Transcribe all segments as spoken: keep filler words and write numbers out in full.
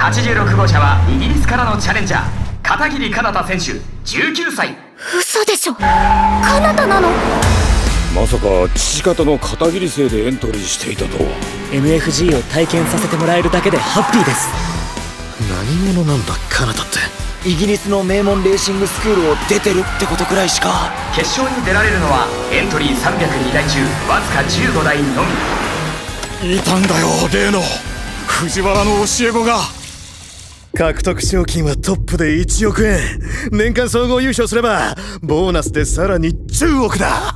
はちじゅうろくごうしゃはイギリスからのチャレンジャー片桐かなた選手じゅうきゅうさい。 嘘でしょ、かなたなの？ まさか父方の片桐生でエントリーしていたとは。 エムエフジー を体験させてもらえるだけでハッピーです。 何者なんだかなたって。 イギリスの名門レーシングスクールを出てるってことくらいしか。 決勝に出られるのはエントリーさんびゃくにだい中わずかじゅうごだいのみ。 いたんだよ例の藤原の教え子が。 獲得賞金はトップでいちおくえん、年間総合優勝すればボーナスでさらにじゅうおくだ。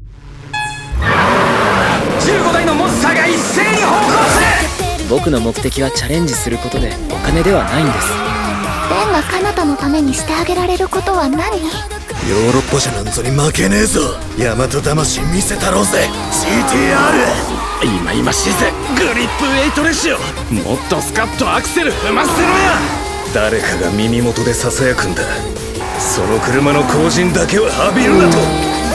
じゅうごだいのモンスターが一斉に方向する。 僕の目的はチャレンジすることでお金ではないんです。 レンがかなたのためにしてあげられることは何？ ヨーロッパじゃなんぞに負けねえぞ。大和魂見せたろうぜ シーティーアール。 今今しいぜグリップエイトレシオ。もっとスカッとアクセル踏ませろや。 誰かが耳元でささやくんだ。その車の後陣だけはハビるなと。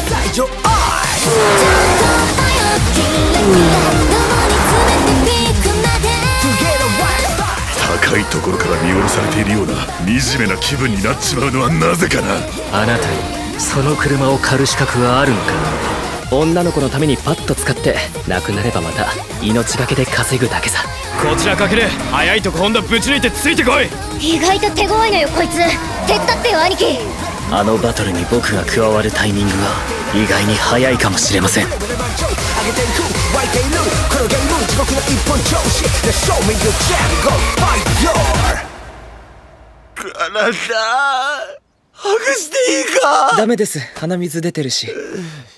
高いところから見下ろされているような惨めな気分になっちまうのはなぜかな。 あなたにその車を狩る資格はあるのか？女の子のためにパッと使ってなくなればまた命がけで稼ぐだけさ。 こちらかける。早いとこ今度ぶち抜いてついてこい。 意外と手強いのよこいつ。手伝ってよ兄貴。 あのバトルに僕が加わるタイミングは意外に早いかもしれません。 体外していいか？ ダメです、鼻水出てるし。